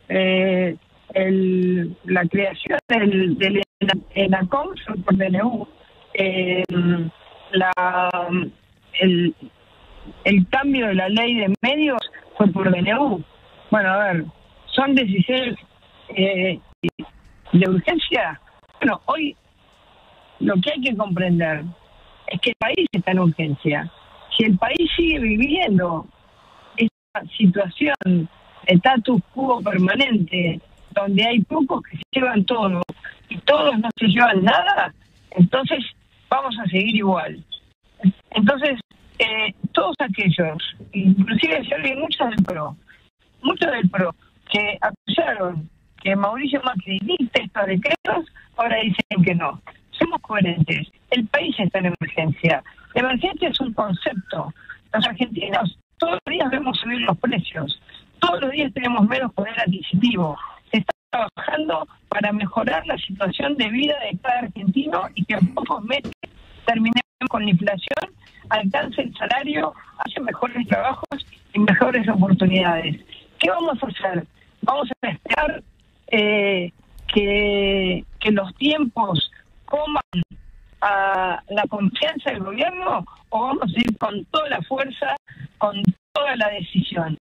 La creación del ENACOM fue por DNU. El cambio de la ley de medios fue por DNU. Bueno, a ver, son decisiones de urgencia. Bueno, hoy lo que hay que comprender es que el país está en urgencia. Si el país sigue viviendo esta situación de status quo permanente, donde hay pocos que se llevan todo y todos no se llevan nada, entonces vamos a seguir igual. Entonces, todos aquellos, inclusive si alguien, muchos del PRO, que acusaron que Mauricio Macri dicta estos decretos, ahora dicen que no. Somos coherentes. El país está en emergencia. La emergencia es un concepto. Los argentinos todos los días vemos subir los precios. Todos los días tenemos menos poder adquisitivo. Se está trabajando para mejorar la situación de vida de cada argentino y que en pocos meses terminemos con la inflación, alcance el salario, hace mejores trabajos y mejores oportunidades. ¿Qué vamos a hacer? Vamos a esperar que los tiempos coman a la confianza del gobierno, o vamos a ir con toda la fuerza, con toda la decisión.